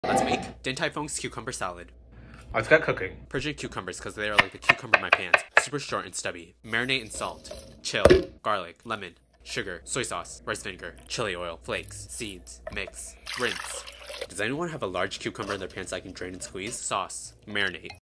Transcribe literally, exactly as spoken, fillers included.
Let's make Din Tai Fung's cucumber salad. Let's get cooking. Persian cucumbers because they are like the cucumber in my pants. Super short and stubby. Marinate in salt, chill, garlic, lemon, sugar, soy sauce, rice vinegar, chili oil, flakes, seeds, mix, rinse. Does anyone have a large cucumber in their pants I can drain and squeeze? Sauce, marinate.